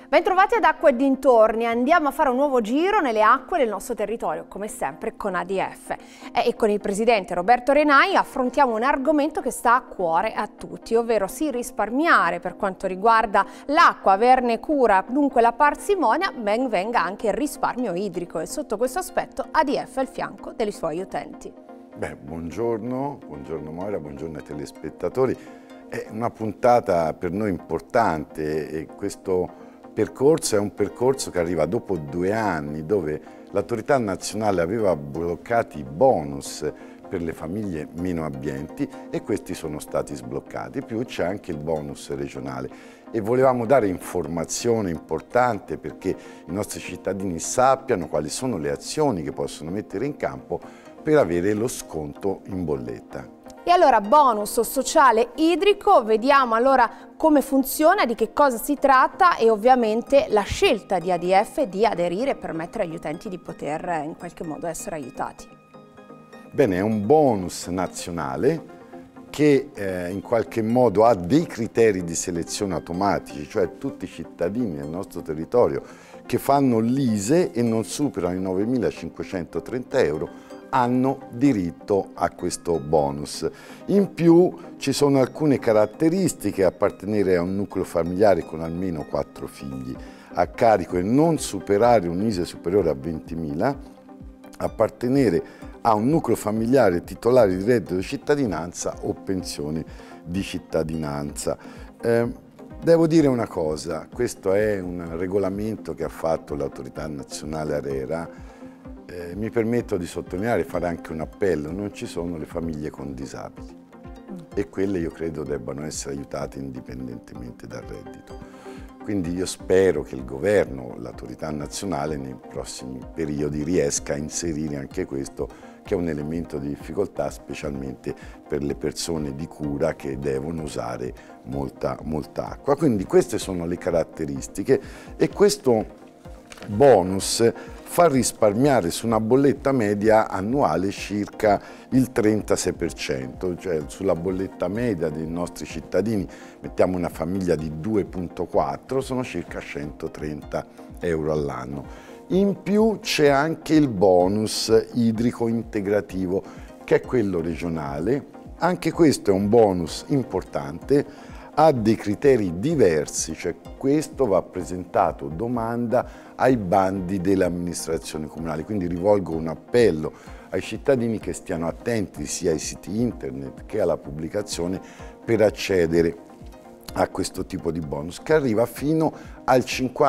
Bentrovati ad Acqua e dintorni, andiamo a fare un nuovo giro nelle acque del nostro territorio, come sempre con ADF. E con il presidente Roberto Renai affrontiamo un argomento che sta a cuore a tutti, ovvero sì risparmiare per quanto riguarda l'acqua, averne cura, dunque la parsimonia, ben venga anche il risparmio idrico e sotto questo aspetto ADF è al fianco dei suoi utenti. Buongiorno Moira, buongiorno ai telespettatori. È una puntata per noi importante e questo percorso è un percorso che arriva dopo 2 anni dove l'autorità nazionale aveva bloccato i bonus per le famiglie meno abbienti e questi sono stati sbloccati, più c'è anche il bonus regionale e volevamo dare informazione importante perché i nostri cittadini sappiano quali sono le azioni che possono mettere in campo per avere lo sconto in bolletta. E allora bonus sociale idrico, vediamo allora come funziona, di che cosa si tratta e ovviamente la scelta di ADF di aderire e permettere agli utenti di poter in qualche modo essere aiutati. Bene, è un bonus nazionale che in qualche modo ha dei criteri di selezione automatici, cioè tutti i cittadini del nostro territorio che fanno l'ISEE e non superano i 9.530 euro hanno diritto a questo bonus. In più ci sono alcune caratteristiche: appartenere a un nucleo familiare con almeno 4 figli a carico e non superare un ISEE superiore a 20.000, appartenere a un nucleo familiare titolare di reddito di cittadinanza o pensione di cittadinanza. Devo dire una cosa, questo è un regolamento che ha fatto l'autorità nazionale ARERA. Mi permetto di sottolineare e fare anche un appello: non ci sono le famiglie con disabili e quelle io credo debbano essere aiutate indipendentemente dal reddito. Quindi io spero che il governo, l'autorità nazionale nei prossimi periodi riesca a inserire anche questo, che è un elemento di difficoltà specialmente per le persone di cura che devono usare molta acqua. Quindi queste sono le caratteristiche e questo bonus fa risparmiare su una bolletta media annuale circa il 36%, cioè sulla bolletta media dei nostri cittadini, mettiamo una famiglia di 2,4, sono circa 130 euro all'anno. In più c'è anche il bonus idrico integrativo, che è quello regionale. Anche questo è un bonus importante, ha dei criteri diversi, cioè questo va presentato domanda ai bandi delle amministrazioni comunali, quindi rivolgo un appello ai cittadini che stiano attenti sia ai siti internet che alla pubblicazione per accedere a questo tipo di bonus che arriva fino al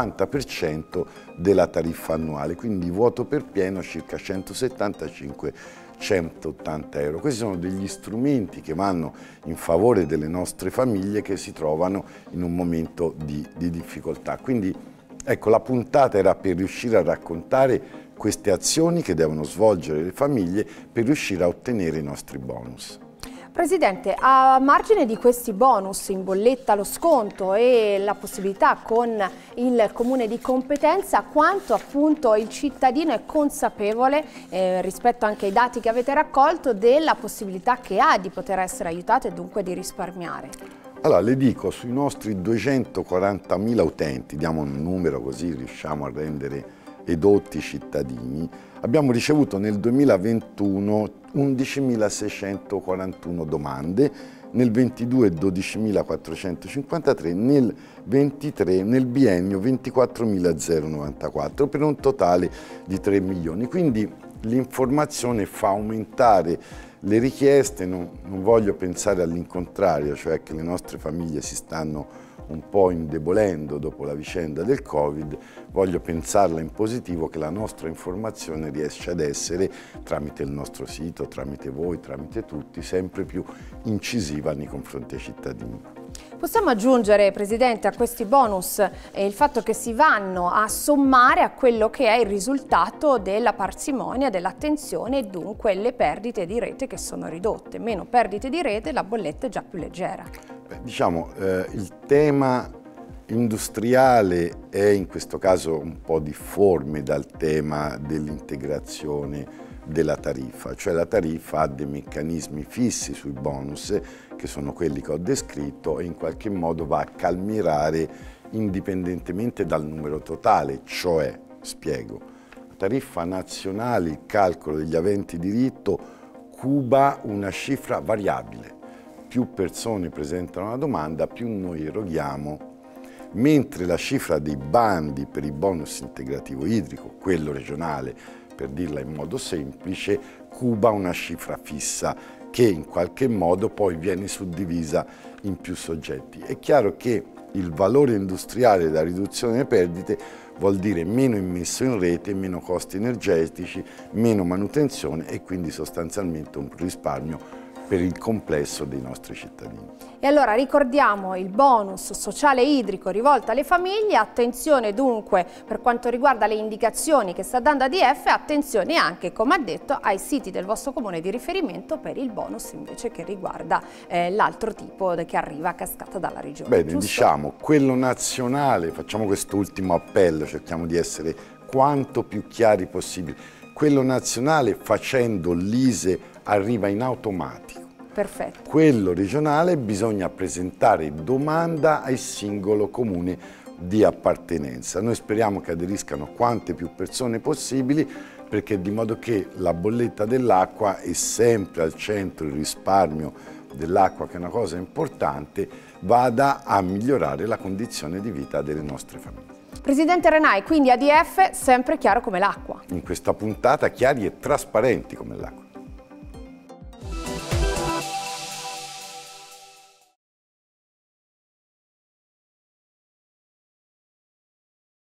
50% della tariffa annuale, quindi voto per pieno circa 175-180 euro. Questi sono degli strumenti che vanno in favore delle nostre famiglie che si trovano in un momento di difficoltà. Quindi ecco, la puntata era per riuscire a raccontare queste azioni che devono svolgere le famiglie per riuscire a ottenere i nostri bonus. Presidente, a margine di questi bonus in bolletta, lo sconto e la possibilità con il comune di competenza, quanto appunto il cittadino è consapevole rispetto anche ai dati che avete raccolto della possibilità che ha di poter essere aiutato e dunque di risparmiare? Allora, le dico, sui nostri 240.000 utenti, diamo un numero così riusciamo a rendere edotti i cittadini, abbiamo ricevuto nel 2021 11.641 domande, nel 22 12.453, nel 23 nel biennio 24.094 per un totale di 3 milioni. Quindi l'informazione fa aumentare le richieste, non voglio pensare all'incontrario, cioè che le nostre famiglie si stanno un po' indebolendo dopo la vicenda del Covid, voglio pensarla in positivo che la nostra informazione riesce ad essere, tramite il nostro sito, tramite voi, tramite tutti, sempre più incisiva nei confronti ai cittadini. Possiamo aggiungere, Presidente, a questi bonus il fatto che si vanno a sommare a quello che è il risultato della parsimonia, dell'attenzione e dunque le perdite di rete che sono ridotte. Meno perdite di rete, la bolletta è già più leggera. Diciamo, il tema industriale è in questo caso un po' difforme dal tema dell'integrazione della tariffa, cioè la tariffa ha dei meccanismi fissi sui bonus che sono quelli che ho descritto e in qualche modo va a calmierare indipendentemente dal numero totale, cioè, spiego, la tariffa nazionale, il calcolo degli aventi diritto, cuba una cifra variabile. Più persone presentano una domanda, più noi eroghiamo, mentre la cifra dei bandi per il bonus integrativo idrico, quello regionale, per dirla in modo semplice, cuba una cifra fissa che in qualche modo poi viene suddivisa in più soggetti. È chiaro che il valore industriale della riduzione delle perdite vuol dire meno immesso in rete, meno costi energetici, meno manutenzione e quindi sostanzialmente un risparmio per il complesso dei nostri cittadini. E allora ricordiamo il bonus sociale idrico rivolto alle famiglie, attenzione dunque per quanto riguarda le indicazioni che sta dando ADF, attenzione anche, come ha detto, ai siti del vostro comune di riferimento per il bonus invece che riguarda l'altro tipo che arriva a cascata dalla regione. Bene, giusto? diciamo, quello nazionale, facciamo quest'ultimo appello, cerchiamo di essere quanto più chiari possibile. Quello nazionale facendo l'ISEE arriva in automatico. Perfetto. Quello regionale bisogna presentare domanda al singolo comune di appartenenza. Noi speriamo che aderiscano quante più persone possibili, perché di modo che la bolletta dell'acqua è sempre al centro, il risparmio dell'acqua, che è una cosa importante, vada a migliorare la condizione di vita delle nostre famiglie. Presidente Renai, quindi ADF sempre chiaro come l'acqua. In questa puntata chiari e trasparenti come l'acqua.